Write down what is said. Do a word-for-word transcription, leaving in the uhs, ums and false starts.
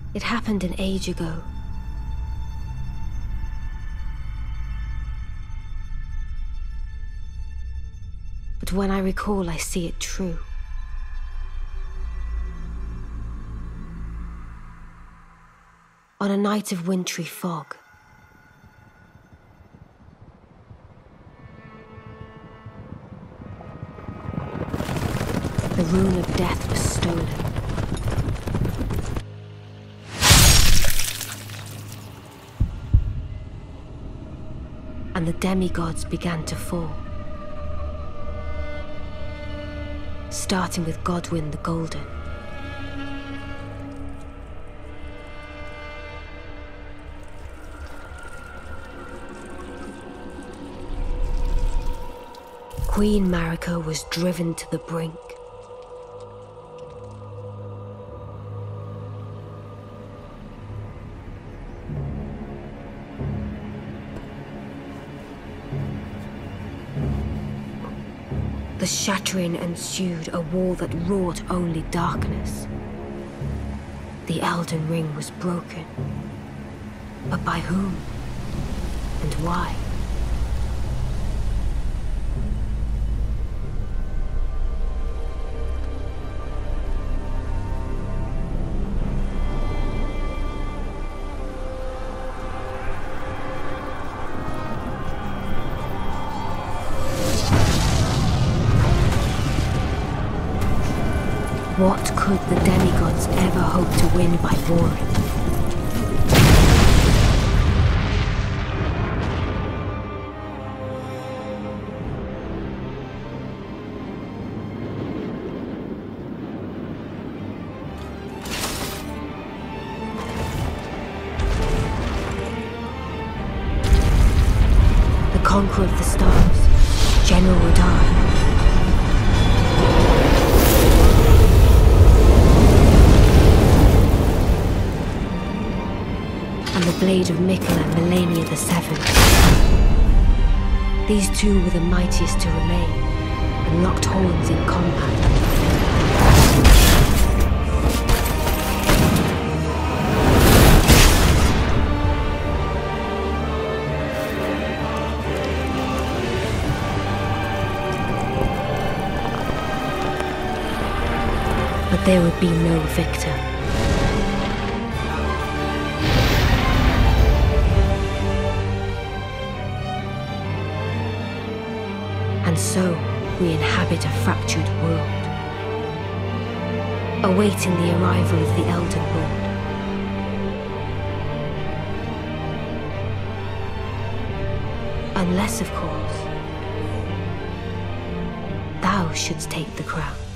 It happened an age ago. But when I recall, I see it true. On a night of wintry fog, the rune of death was stolen. And the demigods began to fall. Starting with Godwyn the Golden. Queen Marika was driven to the brink. The shattering ensued, a war that wrought only darkness. The Elden Ring was broken. But by whom? And why? What could the demigods ever hope to win by warring? The conqueror of the stars, General Radar. The blade of Mikkel and Melania the Seventh. These two were the mightiest to remain, and locked horns in combat. But there would be no victor. And so, we inhabit a fractured world, awaiting the arrival of the Elden Lord. Unless, of course, thou shouldst take the crown.